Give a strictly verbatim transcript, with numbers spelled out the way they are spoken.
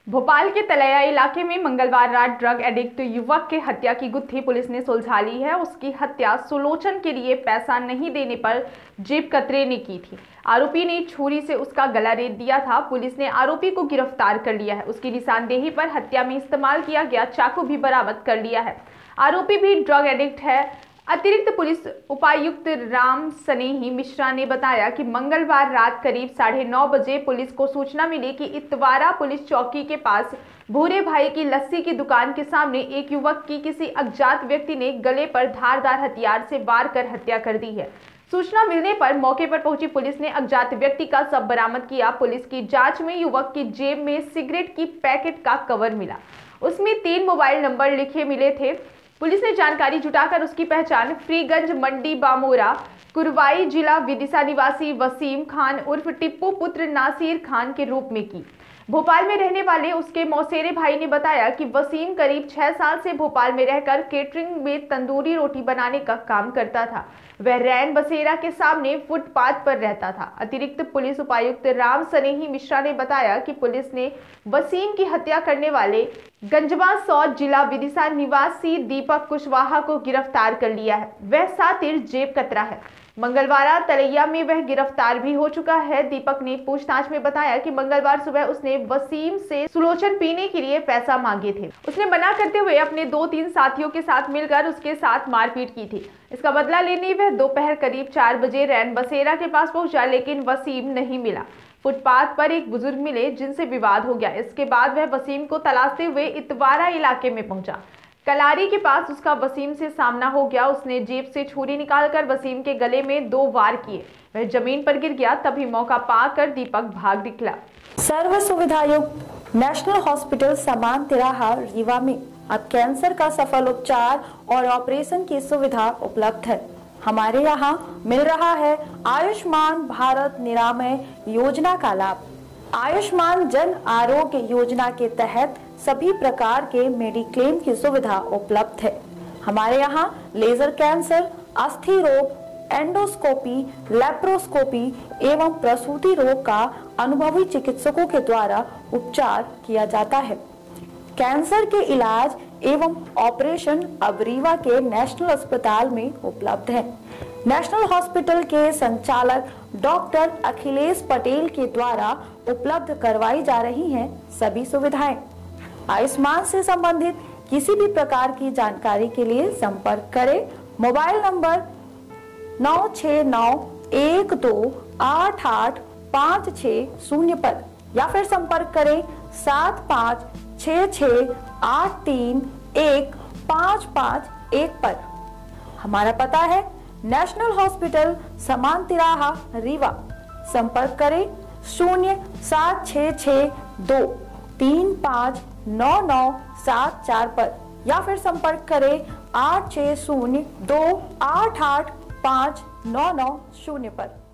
भोपाल के तलैया इलाके में मंगलवार रात ड्रग एडिक्ट युवक के हत्या की गुत्थी पुलिस ने सुलझा ली है। उसकी हत्या सुलोचन के लिए पैसा नहीं देने पर जेब कतरे ने की थी। आरोपी ने छुरी से उसका गला रेत दिया था। पुलिस ने आरोपी को गिरफ्तार कर लिया है। उसकी निशानदेही पर हत्या में इस्तेमाल किया गया चाकू भी बरामद कर लिया है। आरोपी भी ड्रग एडिक्ट है। अतिरिक्त पुलिस उपायुक्त राम सनेही मिश्रा ने बताया कि मंगलवार रात करीब साढ़े नौ बजे पुलिस को सूचना मिली कि इतवारा पुलिस चौकी के पास भूरे भाई की लस्सी की दुकान के सामने एक युवक की किसी अज्ञात व्यक्ति ने गले पर धारदार हथियार से वार कर हत्या कर दी है। सूचना मिलने पर मौके पर पहुंची पुलिस ने अज्ञात व्यक्ति का शव बरामद किया। पुलिस की जांच में युवक की जेब में सिगरेट की पैकेट का कवर मिला। उसमें तीन मोबाइल नंबर लिखे मिले थे। पुलिस ने जानकारी जुटाकर उसकी पहचान फ्रीगंज मंडी बामोरा कुरवाई जिला विदिशा निवासी वसीम खान उर्फ टिप्पू पुत्र नासिर खान के रूप में की। भोपाल में रहने वाले उसके मौसेरे भाई ने बताया कि वसीम करीब छह साल से भोपाल में रहकर केटरिंग में तंदूरी रोटी बनाने का काम करता था। वह रैन बसेरा के सामने फुटपाथ पर रहता था। अतिरिक्त पुलिस उपायुक्त राम सनेही मिश्रा ने बताया कि पुलिस ने वसीम की हत्या करने वाले गंजवा सौद जिला विदिशा निवासी दीपक कुशवाहा को गिरफ्तार कर लिया है। वह सातिर जेब कतरा है। मंगलवार तलैया में वह गिरफ्तार भी हो चुका है। दीपक ने पूछताछ में बताया कि मंगलवार सुबह उसने वसीम से सुलोचन पीने के लिए पैसा मांगे थे। उसने मना करते हुए अपने दो तीन साथियों के साथ मिलकर उसके साथ मारपीट की थी। इसका बदला लेने वह दोपहर करीब चार बजे रैन बसेरा के पास पहुंचा, लेकिन वसीम नहीं मिला। फुटपाथ पर एक बुजुर्ग मिले जिनसे विवाद हो गया। इसके बाद वह वसीम को तलाशते हुए इतवारा इलाके में पहुंचा। कलारी के पास उसका वसीम से सामना हो गया। उसने जेब से छुरी निकालकर वसीम के गले में दो वार किए। वह जमीन पर गिर गया। तभी मौका पाकर दीपक भाग निकला। सर्व सुविधा युक्त नेशनल हॉस्पिटल समान तिराहा रीवा में अब कैंसर का सफल उपचार और ऑपरेशन की सुविधा उपलब्ध है। हमारे यहाँ मिल रहा है आयुष्मान भारत निरामय योजना का लाभ। आयुष्मान जन आरोग्य योजना के तहत सभी प्रकार के मेडिक्लेम की सुविधा उपलब्ध है। हमारे यहाँ लेजर कैंसर, अस्थि रोग, एंडोस्कोपी, लेप्रोस्कोपी एवं प्रसूति रोग का अनुभवी चिकित्सकों के द्वारा उपचार किया जाता है। कैंसर के इलाज एवं ऑपरेशन अब रीवा के नेशनल अस्पताल में उपलब्ध है। नेशनल हॉस्पिटल के संचालक डॉक्टर अखिलेश पटेल के द्वारा उपलब्ध करवाई जा रही हैं सभी सुविधाएं। आयुष्मान से संबंधित किसी भी प्रकार की जानकारी के लिए संपर्क करें मोबाइल नंबर नौ छः नौ एक दो आठ आठ पाँच छः शून्य पर, या फिर संपर्क करें सात पाँच छः छः आठ तीन एक पाँच पाँच एक पर। हमारा पता है नेशनल हॉस्पिटल समान तिराहा रीवा। संपर्क करें शून्य सात छः छः दो तीन पाँच नौ नौ सात चार पर, या फिर संपर्क करें आठ छः शून्य दो आठ आठ पाँच नौ नौ शून्य पर।